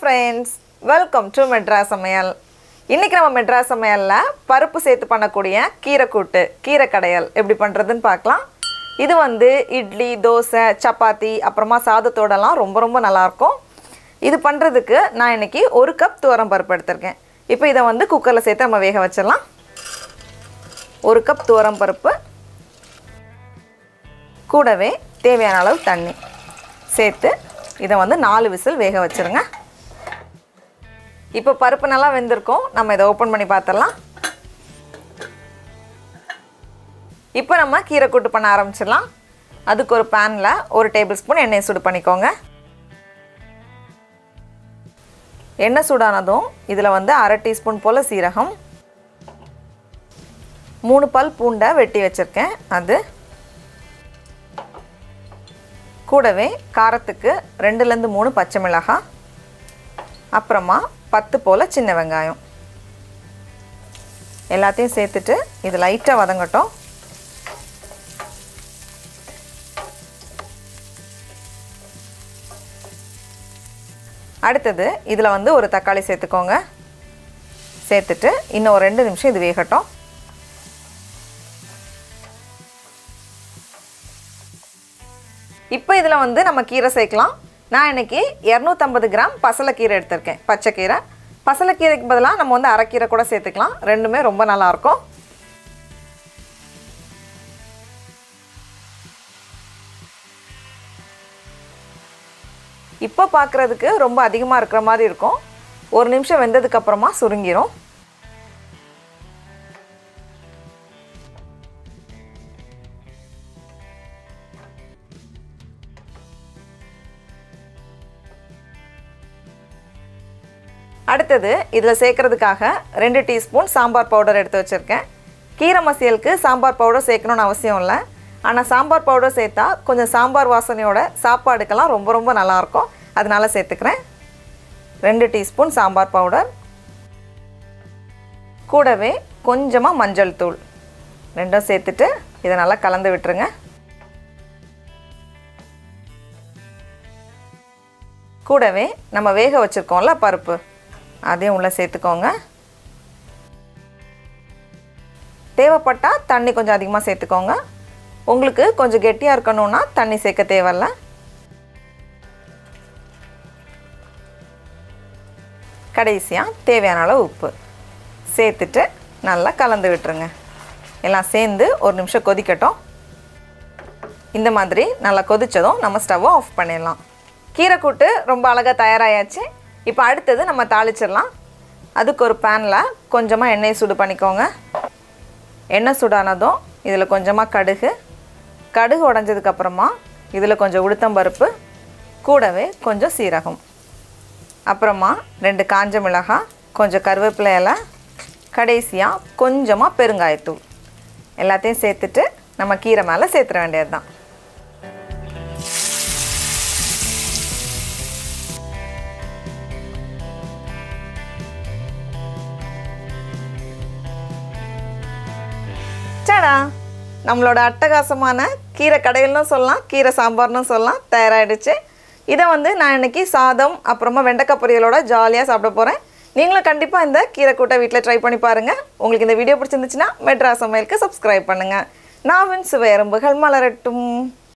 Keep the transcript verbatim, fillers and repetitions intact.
friends, welcome to Madras Samayal. இன்னைக்கு நம்ம Madras Samayalல பருப்பு சேர்த்து பண்ணக்கூடிய கீரை கூட்டு, கீரை கடையல் எப்படி பண்றதுன்னு பார்க்கலாம். இது வந்து இட்லி, தோசை, சப்பாத்தி அப்புறமா சாதத்தோடலாம் ரொம்ப ரொம்ப நல்லா இருக்கும். இது பண்றதுக்கு நான் இன்னைக்கு ஒரு கப் துவரம் பருப்பு எடுத்துர்க்கேன். இப்போ இத வந்து குக்கர்ல சேர்த்து நம்ம வேக வச்சிரலாம். ஒரு கப் துவரம் பருப்பு கூடவே தேவையான அளவு தண்ணி சேர்த்து இத வந்து நாலு விசில் வேக வச்சிருங்க. இப்போ பருப்பு நல்லா வெந்திருக்கும். நம்ம இத ஓபன் பண்ணி பார்த்தறலாம். இப்போ நம்ம கீரை கூட்டு பண்ண ஆரம்பிச்சிரலாம். அதுக்கு ஒரு panல ஒரு டேபிள்ஸ்பூன் எண்ணெய் சூடு பண்ணிக்கோங்க. எண்ணெய் சூடானதும் இதுல வந்து அரை டீஸ்பூன் போல சீரகம், மூணு பல் பூண்டை வெட்டி வச்சிருக்கேன் அது, கூடவே காரத்துக்கு ரெண்டுல இருந்து மூணு பச்சை மிளகாய், அப்புறமா பத்து போல சின்ன வெங்காயம் எல்லாத்தையும் சேர்த்துட்டு இது லைட்டா வதங்கட்டும். அடுத்து இதுல வந்து ஒரு தக்காளி சேர்த்துக்கோங்க. சேர்த்துட்டு இன்னும் ஒரு ரெண்டு நிமிஷம் இது வேகட்டும். இப்போ இதுல வந்து நம்ம கீரை சேர்க்கலாம். நான் இன்னைக்கு இருநூற்று ஐம்பது கிராம் பசலை கீரை எடுத்துர்க்கேன், பச்சை கீரை. பசலை கீரைக்கு பதிலா நம்ம வந்து அரை கீரை கூட சேர்த்துக்கலாம். ரெண்டுமே ரொம்ப நல்லா இருக்கும். இப்போ பார்க்கிறதுக்கு ரொம்ப அதிகமா இருக்கிற மாதிரி இருக்கும். ஒரு நிமிஷம் வெந்ததுக்கு அப்புறமா சுருங்கிரும். அடுத்து இதுல சேர்க்கிறதுக்காக ரெண்டு டீஸ்பூன் சாம்பார் பவுடர் எடுத்து வச்சிருக்கேன். கீரை மசியலுக்கு சாம்பார் பவுடர் சேர்க்கணும்னு அவசியம் இல்லை. ஆனா சாம்பார் பவுடர் சேர்த்தா கொஞ்சம் சாம்பார் வாசனையோட சாப்பாடுக்கெல்லாம் ரொம்ப ரொம்ப நல்லா இருக்கும். அதனால சேர்த்துக்கிறேன். ரெண்டு டீஸ்பூன் சாம்பார் பவுடர், கூடவே கொஞ்சமா மஞ்சள் தூள் ரெண்டும் சேர்த்துட்டு இதை நல்லா கலந்து விட்டுருங்க. கூடவே நம்ம வேக வச்சிருக்கோம்ல பருப்பு, அதையும் உள்ள சேர்த்துக்கோங்க. தேவைப்பட்டா தண்ணி கொஞ்சம் அதிகமாக சேர்த்துக்கோங்க. உங்களுக்கு கொஞ்சம் கெட்டியா இருக்கணும்னா தண்ணி சேர்க்க தேவையில்ல. கடைசியா தேவையான அளவு உப்பு சேர்த்துட்டு நல்லா கலந்து விட்டுருங்க. எல்லாம் சேர்ந்து ஒரு நிமிஷம் கொதிக்கட்டும். இந்த மாதிரி நல்லா கொதிச்சதும் நம்ம ஸ்டவ்வை ஆஃப் பண்ணிடலாம். கீரை கூட்டு ரொம்ப அழகா தயாராயாச்சு. இப்போ அடுத்து நம்ம தாளிச்சிரலாம். அதுக்கு ஒரு panல கொஞ்சமா எண்ணெய் சூடு பண்ணிக்கோங்க. எண்ணெய் சூடானதும் இதுல கொஞ்சமா கடுகு, கடுகு உடைஞ்சதுக்கு அப்புறமா இதுல கொஞ்சம் உளுத்தம் பருப்பு, கூடவே கொஞ்சம் சீரகம், அப்புறமா ரெண்டு காஞ்ச மிளகாய், கொஞ்சம் கருவேப்பிலை இலை, கடைசியா கொஞ்சமா பெருங்காயத்தூள் எல்லாத்தையும் சேர்த்துட்டு நம்ம கீரை மேல சேர்த்துற வேண்டியதுதான். சடா, நம்மளோட அட்டகாசமான கீரை கடையல்னு சொல்லலாம், கீரை சாம்பார்னு சொல்லலாம், தயாராகிடுச்சு. இதை வந்து நான் இன்னைக்கு சாதம் அப்புறமா வெண்டைக்காய் பொரியலோட ஜாலியாக சாப்பிட போகிறேன். நீங்களும் கண்டிப்பாக இந்த கீரை கூட்டை வீட்டில் ட்ரை பண்ணி பாருங்கள். உங்களுக்கு இந்த வீடியோ பிடிச்சிருந்துச்சுன்னா மெட்ராஸ் சமையலுக்கு சப்ஸ்கிரைப் பண்ணுங்கள். நாவின் சுவை எறும்புகள் மலரட்டும்.